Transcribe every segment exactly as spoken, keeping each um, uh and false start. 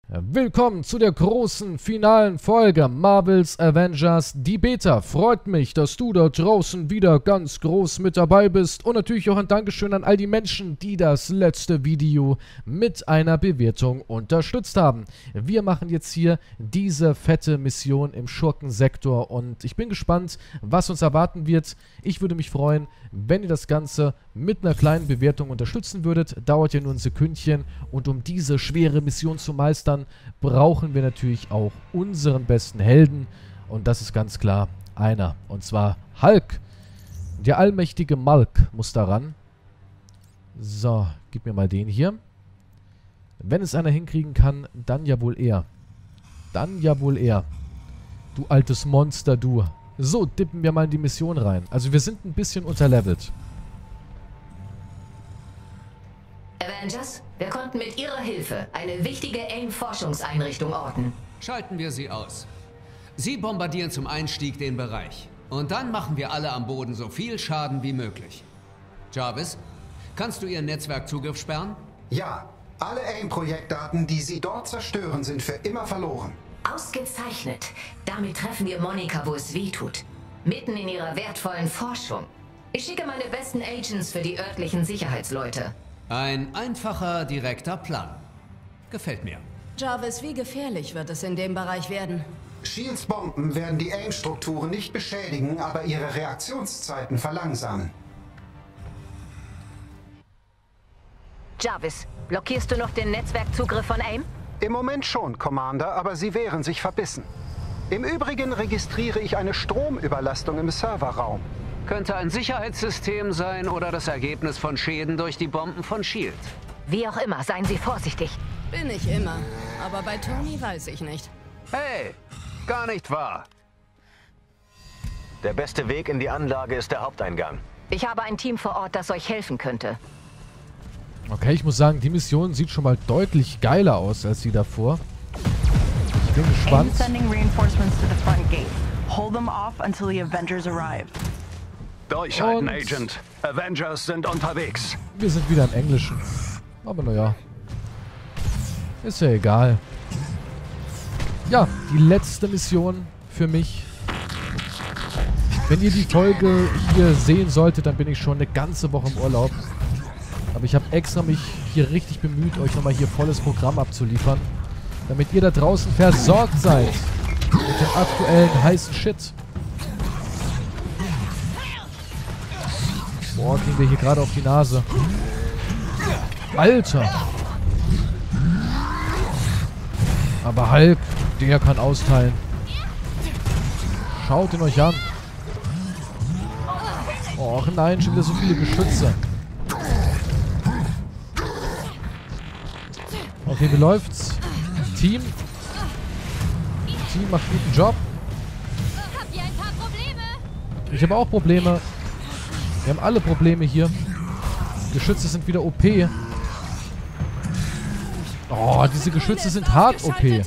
Willkommen zu der großen finalen Folge Marvel's Avengers, die Beta. Freut mich, dass du da draußen wieder ganz groß mit dabei bist und natürlich auch ein Dankeschön an all die Menschen, die das letzte Video mit einer Bewertung unterstützt haben. Wir machen jetzt hier diese fette Mission im Schurkensektor und ich bin gespannt, was uns erwarten wird. Ich würde mich freuen, wenn ihr das Ganze mit einer kleinen Bewertung unterstützen würdet. Dauert ja nur ein Sekündchen und um diese schwere Mission zu meistern, brauchen wir natürlich auch unseren besten Helden. Und das ist ganz klar einer. Und zwar Hulk. Der allmächtige Mulk muss daran. So, gib mir mal den hier. Wenn es einer hinkriegen kann, dann ja wohl er. Dann ja wohl er. Du altes Monster, du. So, dippen wir mal in die Mission rein. Also wir sind ein bisschen unterlevelt. Avengers, wir konnten mit Ihrer Hilfe eine wichtige AIM-Forschungseinrichtung orten. Schalten wir sie aus. Sie bombardieren zum Einstieg den Bereich. Und dann machen wir alle am Boden so viel Schaden wie möglich. Jarvis, kannst du Ihren Netzwerkzugriff sperren? Ja, alle AIM-Projektdaten, die Sie dort zerstören, sind für immer verloren. Ausgezeichnet. Damit treffen wir Monica, wo es weh tut. Mitten in ihrer wertvollen Forschung. Ich schicke meine besten Agents für die örtlichen Sicherheitsleute. Ein einfacher, direkter Plan. Gefällt mir. Jarvis, wie gefährlich wird es in dem Bereich werden? Shields Bomben werden die AIM-Strukturen nicht beschädigen, aber ihre Reaktionszeiten verlangsamen. Jarvis, blockierst du noch den Netzwerkzugriff von AIM? Im Moment schon, Commander, aber sie wehren sich verbissen. Im Übrigen registriere ich eine Stromüberlastung im Serverraum. Könnte ein Sicherheitssystem sein oder das Ergebnis von Schäden durch die Bomben von Shield. Wie auch immer, seien Sie vorsichtig. Bin ich immer. Aber bei Tony weiß ich nicht. Hey, gar nicht wahr. Der beste Weg in die Anlage ist der Haupteingang. Ich habe ein Team vor Ort, das euch helfen könnte. Okay, ich muss sagen, die Mission sieht schon mal deutlich geiler aus als die davor. Ich bin gespannt. Sending reinforcements to the front gate. Hold them off until the Avengers arrive. Durchhalten, Und Agent. Avengers sind unterwegs. Wir sind wieder im Englischen. Aber naja. Ist ja egal. Ja, die letzte Mission für mich. Wenn ihr die Folge hier sehen solltet, dann bin ich schon eine ganze Woche im Urlaub. Aber ich habe extra mich hier richtig bemüht, euch nochmal hier volles Programm abzuliefern. Damit ihr da draußen versorgt seid. Mit dem aktuellen heißen Shit. Boah, kriegen wir hier gerade auf die Nase. Alter. Aber Hulk, der kann austeilen. Schaut ihn euch an. Och nein, schon wieder so viele Geschütze. Okay, wie läuft's? Team. Team macht guten Job. Ich habe auch Probleme. Wir haben alle Probleme hier. Geschütze sind wieder O P. Oh, diese Geschütze sind hart O P.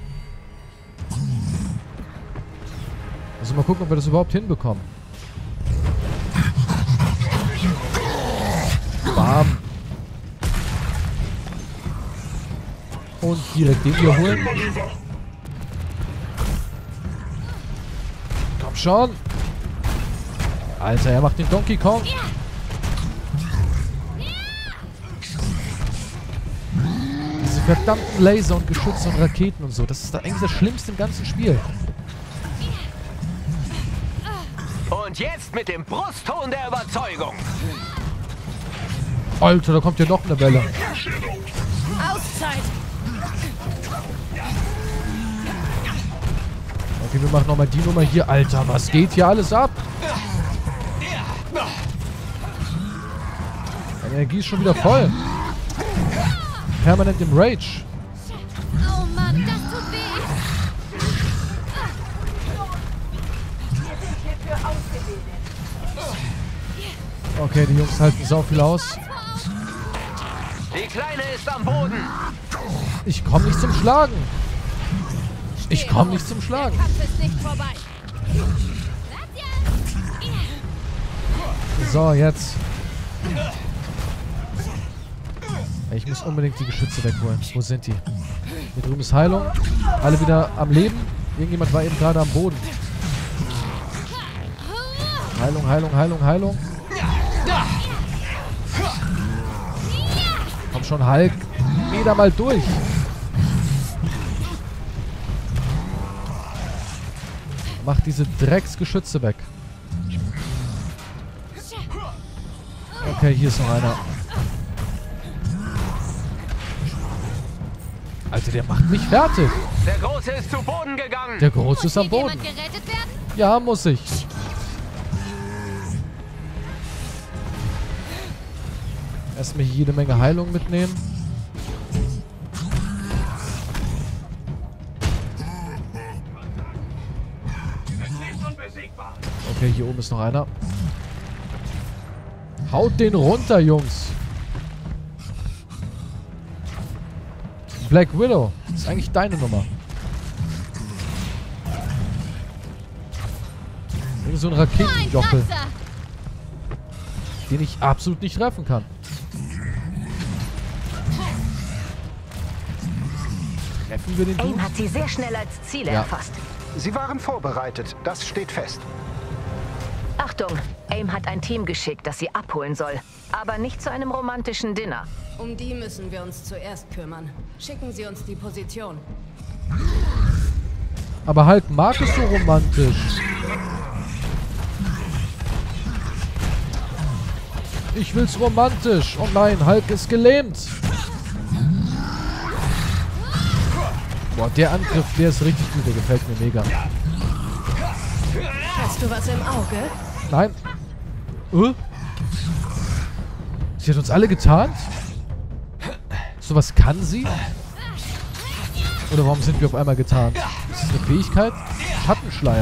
Also mal gucken, ob wir das überhaupt hinbekommen. Bam. Und direkt den hier holen. Komm schon. Alter, er macht den Donkey Kong. Diese verdammten Laser und Geschütze und Raketen und so. Das ist da eigentlich das Schlimmste im ganzen Spiel. Und jetzt mit dem Brustton der Überzeugung. Alter, da kommt ja noch eine Welle. Auszeit! Okay, wir machen nochmal die Nummer hier. Alter, was geht hier alles ab? Meine Energie ist schon wieder voll. Permanent im Rage. Oh Mann, das tut weh. Okay, die Jungs halten sau viel aus. Die Kleine ist am Boden. Ich komme nicht zum Schlagen. Ich komme nicht zum Schlagen. Der Kampf ist nicht vorbei. So, jetzt. Ey, ich muss unbedingt die Geschütze wegholen. Wo sind die? Hier drüben ist Heilung. Alle wieder am Leben. Irgendjemand war eben gerade am Boden. Heilung, Heilung, Heilung, Heilung. Komm schon, Hulk. Geh da mal durch. Mach diese Drecksgeschütze weg. Okay, hier ist noch einer. Alter, der macht mich fertig. Der Große ist zu Boden gegangen. Der Große ist am Will Boden. jemand gerettet werden? Ja, muss ich. Erstmal hier jede Menge Heilung mitnehmen. Okay, hier oben ist noch einer. Haut den runter, Jungs. Black Widow. Das ist eigentlich deine Nummer. Irgend so ein Raketenjochel, den ich absolut nicht treffen kann. Treffen wir den AIM Dude? hat sie sehr schnell als Ziele Ja. erfasst. Sie waren vorbereitet, das steht fest. Achtung, AIM hat ein Team geschickt, das sie abholen soll. Aber nicht zu einem romantischen Dinner. Um die müssen wir uns zuerst kümmern. Schicken Sie uns die Position. Aber Hulk mag es so romantisch. Ich will's romantisch. Oh nein, Hulk ist gelähmt. Boah, der Angriff, der ist richtig gut. Der gefällt mir mega. Hast du was im Auge? Nein. Äh? Sie hat uns alle getarnt? So was kann sie? Oder warum sind wir auf einmal getarnt? Ist das eine Fähigkeit? Schattenschleier.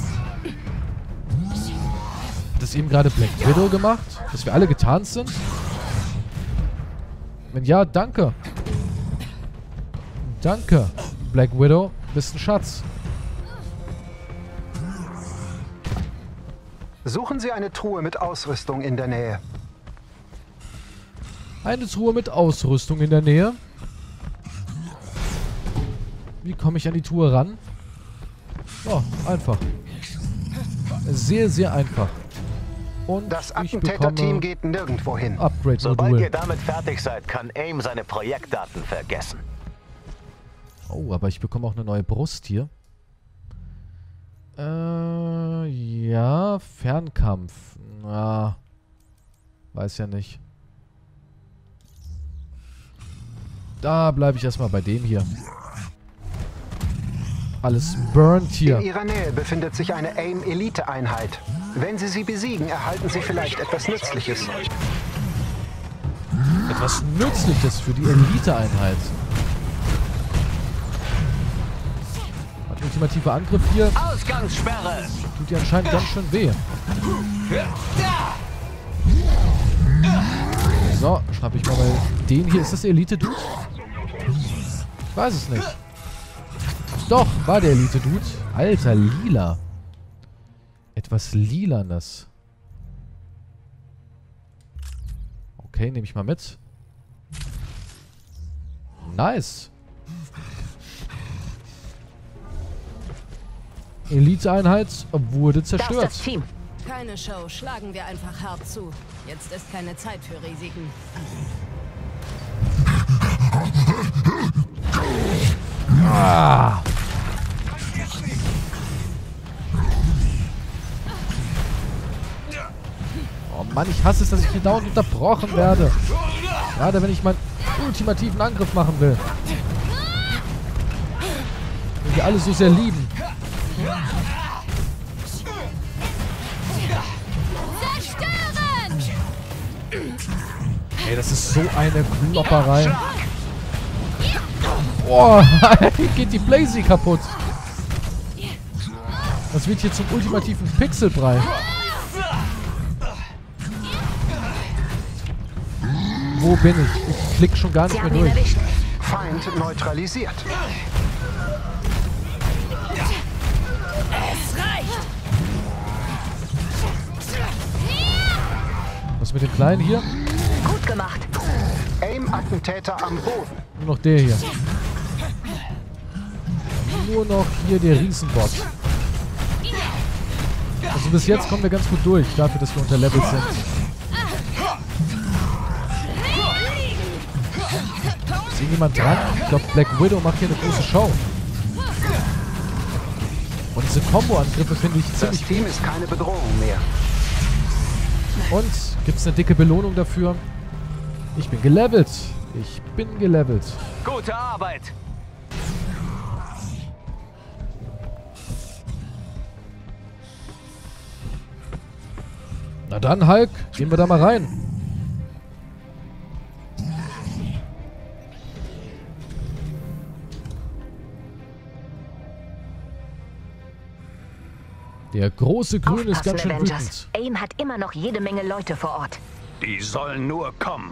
Hat das eben gerade Black Widow gemacht? Dass wir alle getarnt sind? Wenn ja, danke. Danke, Black Widow. Bist ein Schatz. Suchen Sie eine Truhe mit Ausrüstung in der Nähe. Eine Truhe mit Ausrüstung in der Nähe. Wie komme ich an die Truhe ran? Oh, einfach. Sehr, sehr einfach. Und Das ich Attentäter-Team bekomme geht nirgendwo hin. Sobald ihr Upgrade-Modul. damit fertig seid, kann AIM seine Projektdaten vergessen. Oh, aber ich bekomme auch eine neue Brust hier. Äh, ja, Fernkampf. Na, weiß ja nicht. Da bleibe ich erstmal bei dem hier. Alles burnt hier. In Ihrer Nähe befindet sich eine AIM-Elite-Einheit. Wenn Sie sie besiegen, erhalten Sie vielleicht etwas Nützliches. Etwas Nützliches für die Elite-Einheit. Ein ultimativer Angriff hier. Ausgangssperre! Tut dir anscheinend ganz schön weh. So, schnapp ich mal mal den hier. Ist das der Elite-Dude? Ich weiß es nicht. Doch, war der Elite-Dude. Alter, lila. Etwas Lilanes. Okay, nehme ich mal mit. Nice. Elite-Einheit wurde Das ist zerstört. das Team. Keine Show. Schlagen wir einfach hart zu. Jetzt ist keine Zeit für Risiken. Ah. Oh Mann, ich hasse es, dass ich hier dauernd unterbrochen werde. Gerade wenn ich meinen ultimativen Angriff machen will. Den wir alle so sehr lieben. Zerstören! Ey, das ist so eine Klopperei. Boah, geht die Blazy kaputt. Das wird hier zum ultimativen Pixelbrei. Wo bin ich? Ich klick schon gar Sie nicht mehr haben ihn durch. erwischt. Feind neutralisiert. Es reicht! Was mit dem Kleinen hier? Gut gemacht. AIM Attentäter am Boden. Nur noch der hier. Nur noch hier der Riesenbot. Also bis jetzt kommen wir ganz gut durch, dafür, dass wir unterlevelt sind. Ist irgendjemand dran? Ich glaube, Black Widow macht hier eine große Show. Und diese Combo-Angriffe finde ich ziemlich Das Team ist keine Bedrohung mehr. Und gibt es eine dicke Belohnung dafür? Ich bin gelevelt. Ich bin gelevelt. Gute Arbeit. Na dann, Hulk, gehen wir da mal rein. Der große Grün ist ganz schön wütend. AIM hat immer noch jede Menge Leute vor Ort. Die sollen nur kommen.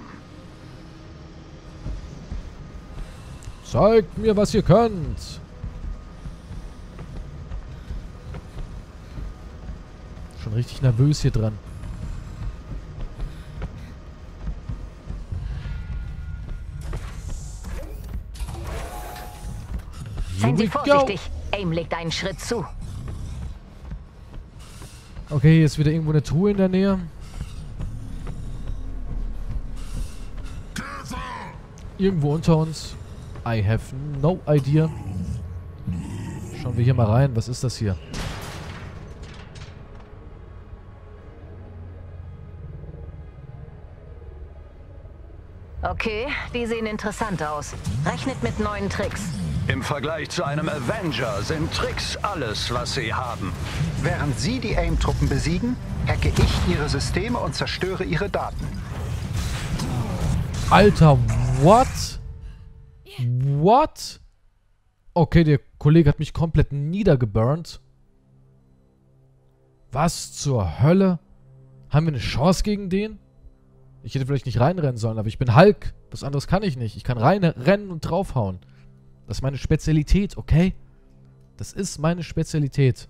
Zeigt mir, was ihr könnt. Schon richtig nervös hier dran. Seien Sie vorsichtig. AIM legt einen Schritt zu. Okay, hier ist wieder irgendwo eine Truhe in der Nähe. Irgendwo unter uns. I have no idea. Schauen wir hier mal rein. Was ist das hier? Okay, die sehen interessant aus. Rechnet mit neuen Tricks. Im Vergleich zu einem Avenger sind Tricks alles, was sie haben. Während Sie die AIM-Truppen besiegen, hacke ich Ihre Systeme und zerstöre Ihre Daten. Alter, what? What? Okay, der Kollege hat mich komplett niedergeburnt. Was zur Hölle? Haben wir eine Chance gegen den? Ich hätte vielleicht nicht reinrennen sollen, aber ich bin Hulk. Was anderes kann ich nicht. Ich kann reinrennen und draufhauen. Das ist meine Spezialität, okay? Das ist meine Spezialität.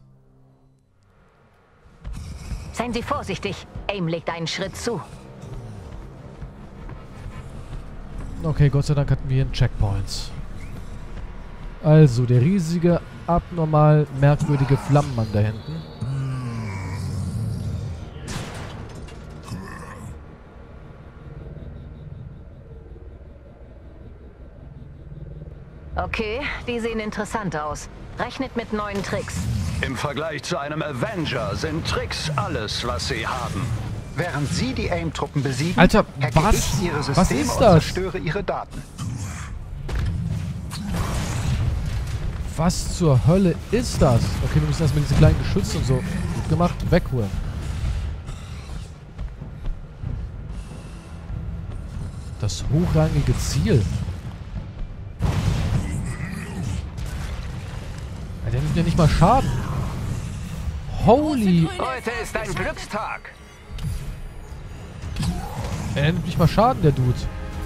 Seien Sie vorsichtig. AIM legt einen Schritt zu. Okay, Gott sei Dank hatten wir hier einen Checkpoint. Also, der riesige, abnormal merkwürdige Flammenmann da hinten. Okay, die sehen interessant aus. Rechnet mit neuen Tricks. Im Vergleich zu einem Avenger sind Tricks alles, was sie haben. Während Sie die AIM-Truppen besiegen, Alter, hacke was? ich Ihre Was Systeme ist und das? zerstöre Ihre Daten. Was zur Hölle ist das? Okay, wir müssen erstmal diese kleinen Geschütze und so, gut gemacht, wegholen. Das hochrangige Ziel. Ja, der nimmt ja nicht mal Schaden. Holy... Heute ist ein Glückstag. Er nimmt nicht mal Schaden, der Dude.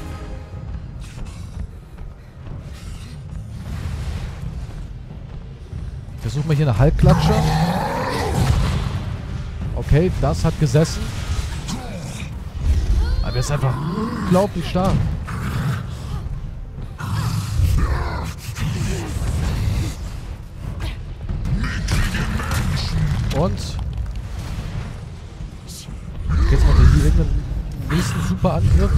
Ich versuche mal hier eine Halbklatsche. Okay, das hat gesessen. Aber er ist einfach unglaublich stark. Und jetzt macht er hier irgendeinen nächsten Superangriff.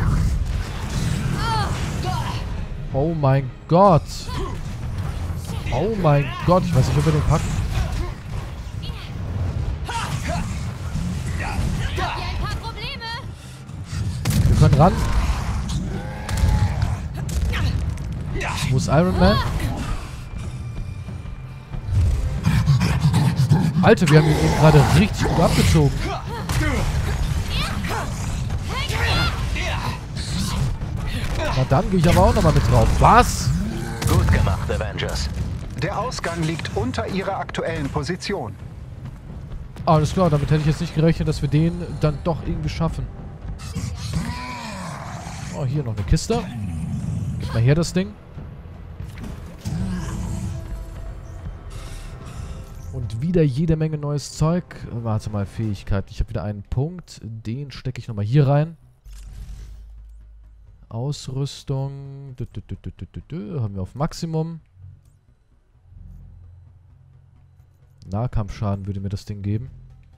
Oh mein Gott. Oh mein Gott, ich weiß nicht, ob wir den packen. Wir können ran. Wo ist Iron Man? Alter, wir haben ihn eben gerade richtig gut abgezogen. Na dann gehe ich aber auch nochmal mit drauf. Was? Gut gemacht, Avengers. Der Ausgang liegt unter Ihrer aktuellen Position. Alles klar, damit hätte ich jetzt nicht gerechnet, dass wir den dann doch irgendwie schaffen. Oh, hier noch eine Kiste. Gib mal her das Ding. Und wieder jede Menge neues Zeug. Warte mal, Fähigkeit. Ich habe wieder einen Punkt. Den stecke ich nochmal hier rein. Ausrüstung. Dü, dü, dü, dü, dü, dü, dü. Haben wir auf Maximum. Nahkampfschaden würde mir das Ding geben.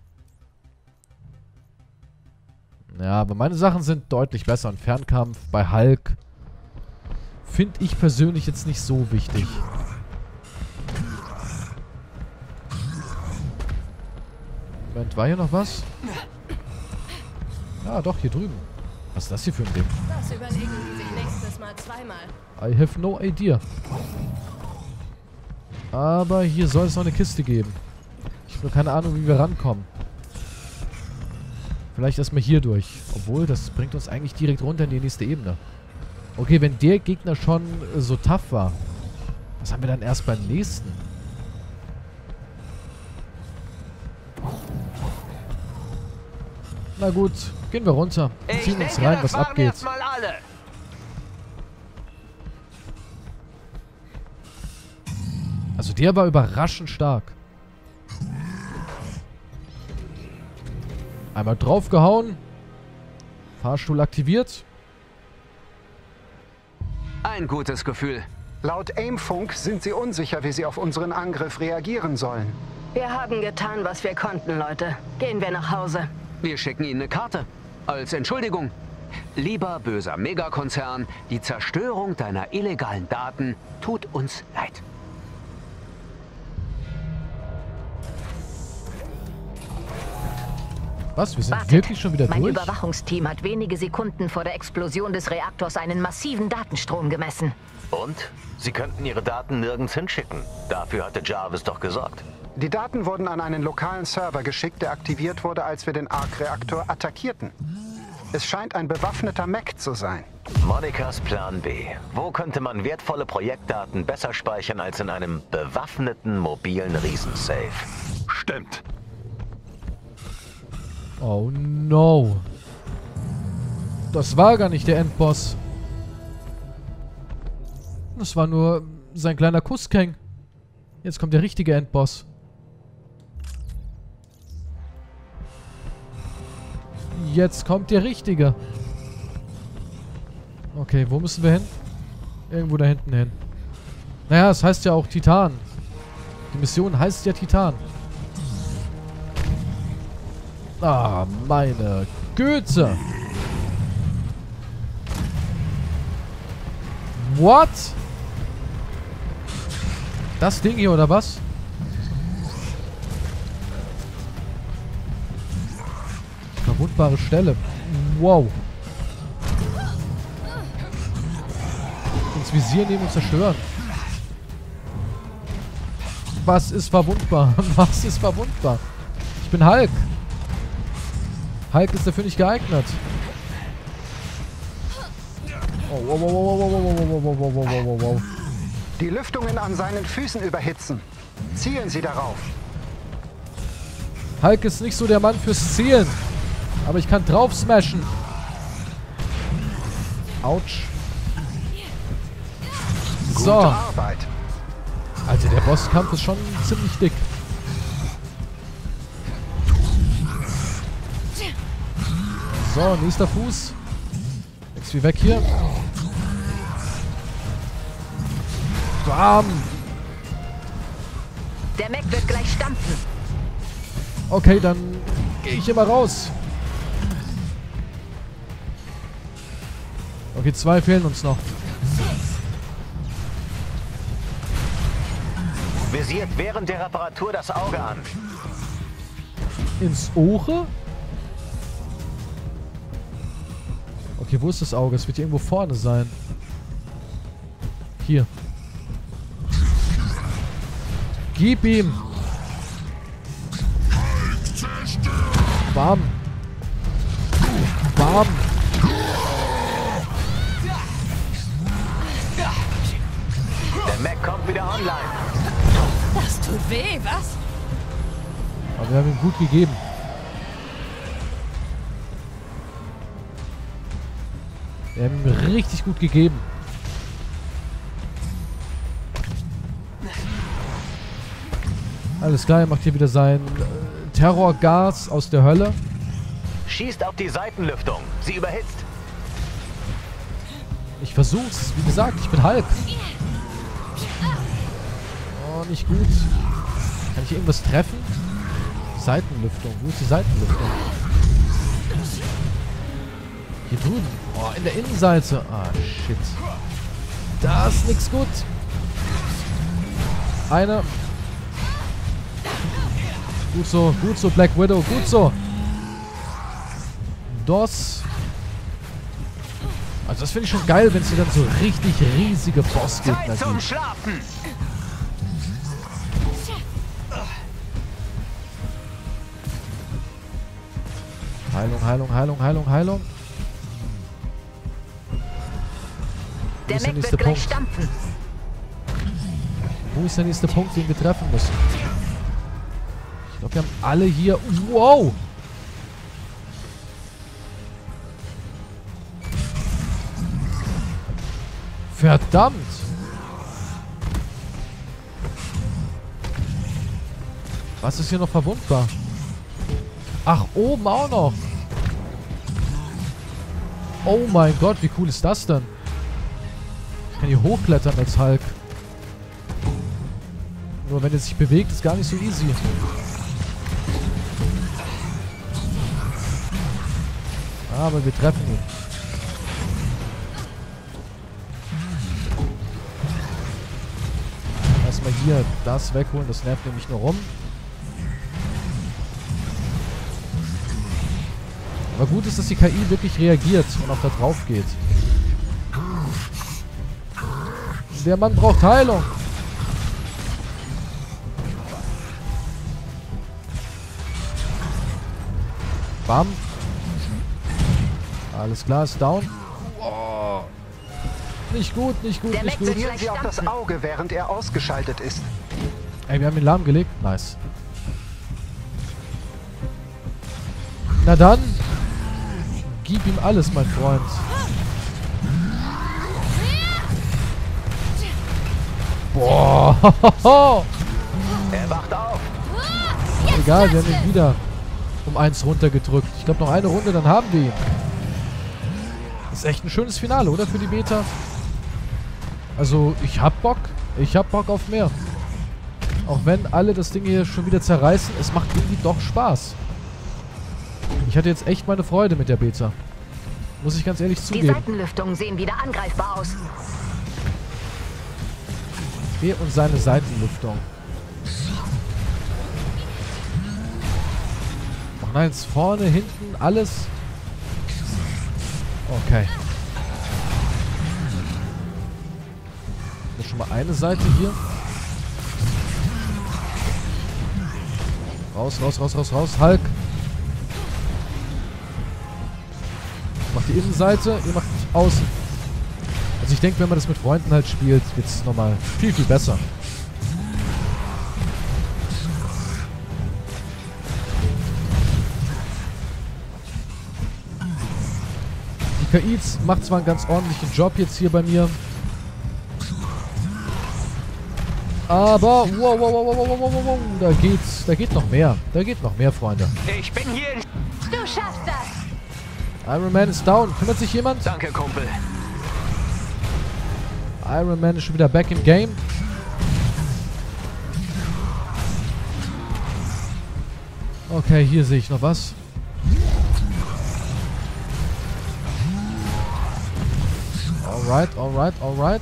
Ja, aber meine Sachen sind deutlich besser. Und Fernkampf bei Hulk finde ich persönlich jetzt nicht so wichtig. Moment, war hier noch was? Ja, doch, hier drüben. Was ist das hier für ein Ding? Das überlegen die sich nächstes Mal zweimal. I have no idea. Aber hier soll es noch eine Kiste geben. Ich habe nur keine Ahnung, wie wir rankommen. Vielleicht erstmal hier durch. Obwohl, das bringt uns eigentlich direkt runter in die nächste Ebene. Okay, wenn der Gegner schon äh, so tough war, was haben wir dann erst beim nächsten? Na gut, gehen wir runter. Ich Ziehen uns denke, rein, das was waren abgeht. erstmal alle. Also der war überraschend stark. Einmal draufgehauen. Fahrstuhl aktiviert. Ein gutes Gefühl. Laut Aimfunk sind sie unsicher, wie sie auf unseren Angriff reagieren sollen. Wir haben getan, was wir konnten, Leute. Gehen wir nach Hause. Wir schicken Ihnen eine Karte. Als Entschuldigung. Lieber böser Megakonzern, die Zerstörung deiner illegalen Daten tut uns leid. Was? Wir sind Wartet. wirklich schon wieder Mein durch? Überwachungsteam hat wenige Sekunden vor der Explosion des Reaktors einen massiven Datenstrom gemessen. Und? Sie könnten Ihre Daten nirgends hinschicken. Dafür hatte Jarvis doch gesorgt. Die Daten wurden an einen lokalen Server geschickt, der aktiviert wurde, als wir den Arc-Reaktor attackierten. Es scheint ein bewaffneter Mech zu sein. Monikas Plan B. Wo könnte man wertvolle Projektdaten besser speichern als in einem bewaffneten mobilen Riesensafe? Stimmt. Oh no. Das war gar nicht der Endboss. Das war nur sein kleiner Kusskeng. Jetzt kommt der richtige Endboss. Jetzt kommt der richtige. Okay, wo müssen wir hin? Irgendwo da hinten hin. Naja, es heißt ja auch Titan. Die Mission heißt ja Titan. Ah, meine Güte. What? Das Ding hier, oder was? Verwundbare Stelle. Wow. Ins Visier nehmen und zerstören. Was ist verwundbar? Was ist verwundbar? Ich bin Hulk. Hulk ist dafür nicht geeignet. Oh, wow, wow, wow, wow, wow, wow, wow, wow, wow, wow, wow. Die Lüftungen an seinen Füßen überhitzen. Zielen Sie darauf. Hulk ist nicht so der Mann fürs Zielen. Aber ich kann drauf smashen. Autsch. Gute So. Arbeit. Alter, der Bosskampf ist schon ziemlich dick. So, nächster Fuß. Nix wie weg hier. Bam. Der Mech wird gleich stampfen. Okay, dann gehe ich immer raus. Okay, zwei fehlen uns noch. Visiert während der Reparatur das Auge an. Ins Ohr? Okay, wo ist das Auge? Es wird hier irgendwo vorne sein. Hier. Gib ihm! Bam! Bam! Der Mech kommt wieder online. Das tut weh, was? Aber wir haben ihm gut gegeben. Wir haben ihm richtig gut gegeben. Alles klar, er macht hier wieder sein äh, Terrorgas aus der Hölle. Schießt auf die Seitenlüftung. Sie überhitzt. Ich versuch's. Wie gesagt, ich bin Hulk. Oh, nicht gut. Kann ich irgendwas treffen? Seitenlüftung. Wo ist die Seitenlüftung? Hier drüben. Oh, in der Innenseite. Ah, shit. Da ist nix gut. Eine. Gut so, gut so, Black Widow. Gut so. Das. Also das finde ich schon geil, wenn es hier dann so richtig riesige Bossgegner gibt. Zum Schlafen! Heilung, Heilung, Heilung, Heilung, Heilung. Wo Der ist der Mech nächste wird gleich Punkt? stampfen. Wo ist der nächste Punkt, den wir treffen müssen? Ich glaube, wir haben alle hier... Wow! Verdammt! Was ist hier noch verwundbar? Ach, oben auch noch. Oh mein Gott, wie cool ist das denn? Ich kann hier hochklettern als Hulk. Nur wenn er sich bewegt, ist gar nicht so easy. Aber wir treffen ihn. Erstmal hier das wegholen, das nervt nämlich nur rum. Aber gut ist, dass die K I wirklich reagiert und auch da drauf geht. Der Mann braucht Heilung. Bam. Alles klar, ist down. Oh. Nicht gut, nicht gut, Der nicht Mech gut. wird Probieren Sie auf das Auge, während er ausgeschaltet ist. Ey, wir haben ihn lahmgelegt. Nice. Na dann. Gib ihm alles, mein Freund. Boah. Er wacht auf. Egal, wir haben ihn wieder um eins runtergedrückt. Ich glaube, noch eine Runde, dann haben wir ihn. Ist echt ein schönes Finale, oder? Für die Beta. Also, ich hab Bock. Ich hab Bock auf mehr. Auch wenn alle das Ding hier schon wieder zerreißen, es macht irgendwie doch Spaß. Ich hatte jetzt echt meine Freude mit der Beta. Muss ich ganz ehrlich Die zugeben. Seitenlüftungen sehen wieder angreifbar aus. Er und seine Seitenlüftung. Ach nein, jetzt vorne, hinten, alles. Okay. Das ist schon mal eine Seite hier. Raus, raus, raus, raus, raus. Hulk. Macht die Innenseite, ihr macht außen. Also ich denke, wenn man das mit Freunden halt spielt, wird es nochmal viel, viel besser. Die K I macht zwar einen ganz ordentlichen Job jetzt hier bei mir. Aber, wow, wow, wow, wow, wow, wow, wow, da geht's, da geht noch mehr. Da geht noch mehr, Freunde. Ich bin hier in... Du schaffst das! Iron Man ist down. Kümmert sich jemand? Danke, Kumpel. Iron Man ist schon wieder back im Game. Okay, hier sehe ich noch was. Alright, alright, alright.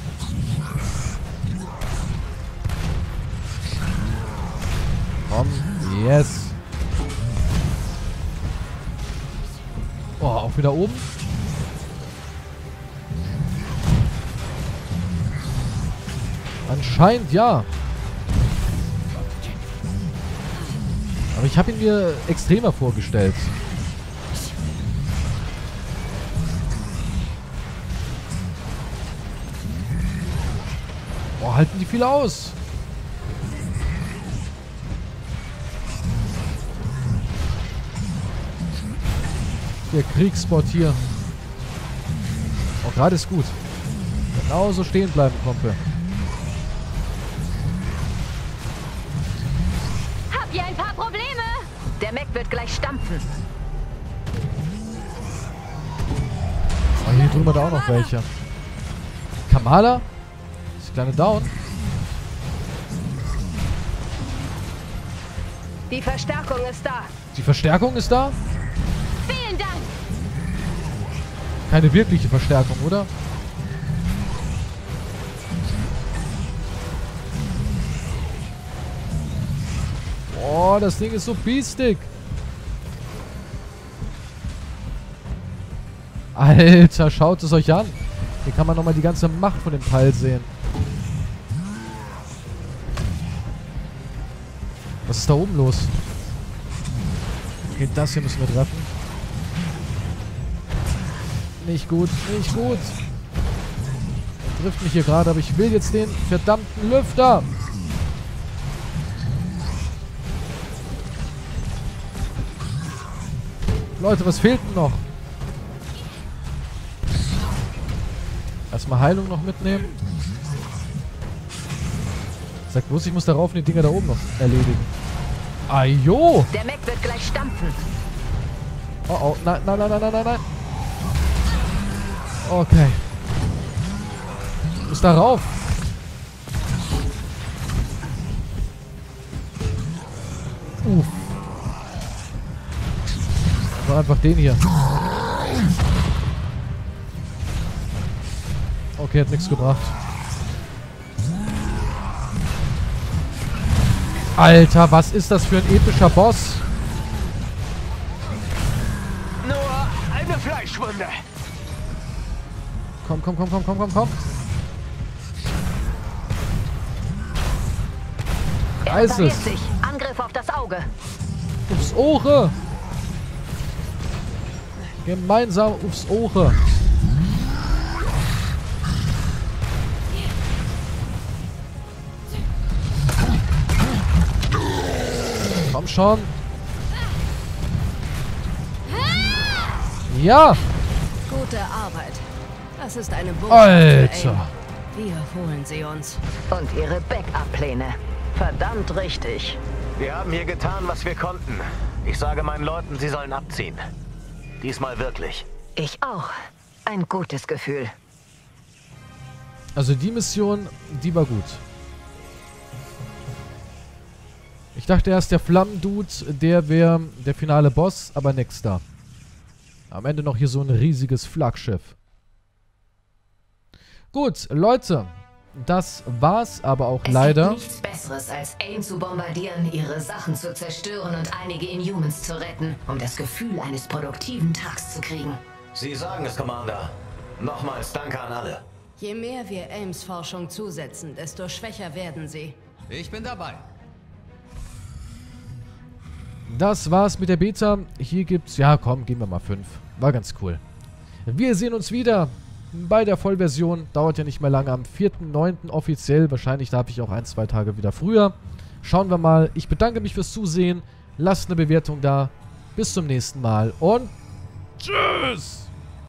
Komm, yes. Oh, auch wieder oben. Anscheinend ja. Aber ich habe ihn mir extremer vorgestellt. Boah, halten die viel aus. Der Kriegsbot hier. Oh, gerade ist gut. Genauso stehen bleiben, Kumpel. Hab hier ein paar Probleme! Der Mech wird gleich stampfen. Oh, hier drüber da auch noch welche. Kamala? Ist die kleine down? Die Verstärkung ist da. Die Verstärkung ist da? Vielen Dank. Keine wirkliche Verstärkung, oder? Oh, das Ding ist so biestig. Alter, schaut es euch an. Hier kann man nochmal die ganze Macht von dem Teil sehen. Was ist da oben los? Okay, das hier müssen wir treffen. Nicht gut, nicht gut. Er trifft mich hier gerade, aber ich will jetzt den verdammten Lüfter. Leute, was fehlt denn noch? Erstmal Heilung noch mitnehmen. Sagt bloß, ich muss darauf die Dinger da oben noch erledigen. Ajo! Der Mech wird gleich stampfen. Oh oh, nein, nein, nein, nein, nein, nein, nein. Okay. Ich muss da rauf. Uff. Ich mach einfach den hier. Okay, hat nichts gebracht. Alter, was ist das für ein epischer Boss? Nur eine Fleischwunde. Komm, komm, komm, komm, komm, komm, komm. Er ist es. repariert sich. Angriff auf das Auge. Aufs Ohr. Gemeinsam aufs Ohr. Komm schon. Ja. Gute Arbeit. Das ist eine Botschaft Alter. für AIM. Wir holen sie uns. Und ihre Backup-Pläne. Verdammt richtig. Wir haben hier getan, was wir konnten. Ich sage meinen Leuten, sie sollen abziehen. Diesmal wirklich. Ich auch. Ein gutes Gefühl. Also die Mission, die war gut. Ich dachte erst, der Flammendude, der wäre der finale Boss, aber nix da. Am Ende noch hier so ein riesiges Flaggschiff. Gut, Leute, das war's aber auch Es leider. gibt nichts Besseres, als AIM zu bombardieren, ihre Sachen zu zerstören und einige Inhumans zu retten, um das Gefühl eines produktiven Tags zu kriegen. Sie sagen es, Commander. Nochmals danke an alle. Je mehr wir AIMs Forschung zusetzen, desto schwächer werden sie. Ich bin dabei. Das war's mit der Beta. Hier gibt's... Ja, komm, gehen wir mal fünf. War ganz cool. Wir sehen uns wieder bei der Vollversion. Dauert ja nicht mehr lange. Am vierten neunten offiziell. Wahrscheinlich darf ich auch ein, zwei Tage wieder früher. Schauen wir mal. Ich bedanke mich fürs Zusehen. Lasst eine Bewertung da. Bis zum nächsten Mal und tschüss!